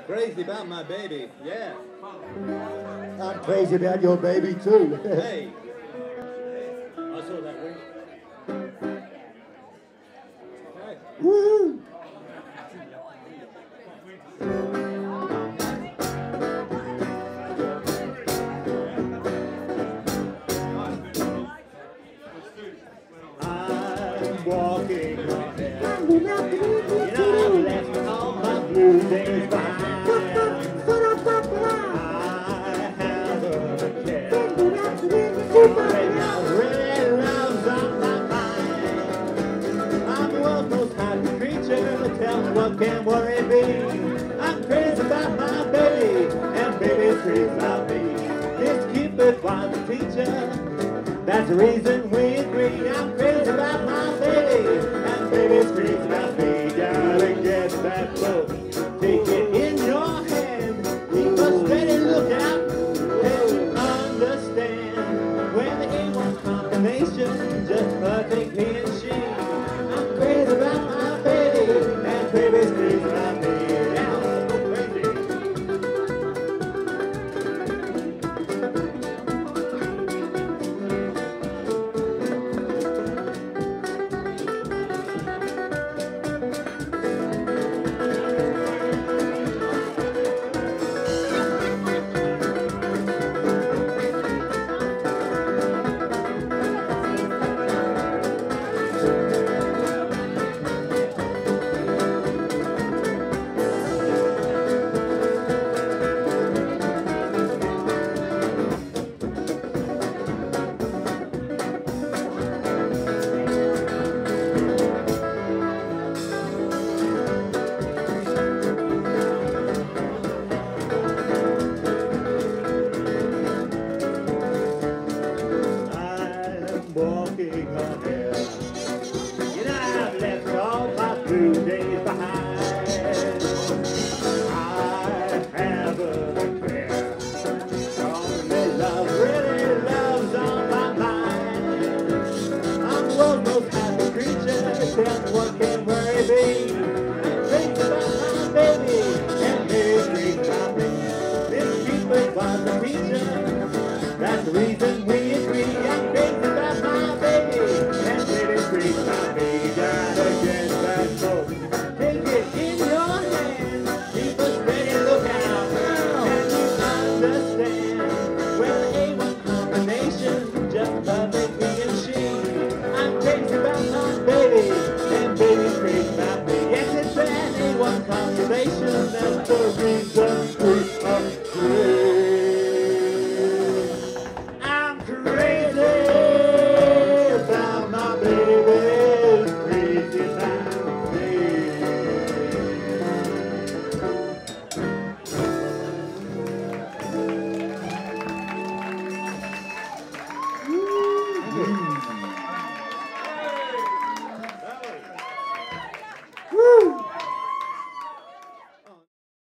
Crazy about my baby, yeah. I'm crazy about your baby too. Hey. Also that way. Okay. Woo! I'm walking on air. You know, I left all my blue days behind. I haven't cared. Right now, red love's on my mind. I'm the world's most happy creature. Tell me what can worry me. I'm crazy about my baby, and baby's crazy about me. Just keep it while the teacher. That's the reason we agree. I'm crazy about my baby, and baby's crazy about me. Gotta get that book, take it in your hand, keep a steady lookout, and understand when the A1 combination just perfect he and she. I'm crazy about my baby, and baby's crazy about me. Now, go crazy. I'm walking on air. You know I've left all my blue days behind. I haven't cared. Only love, really love's on my mind. I'm the world's most happy creature. Tell me what can worry me. I'm crazy about my baby, and baby's crazy about me. This keep it while the teacher. That's the reason.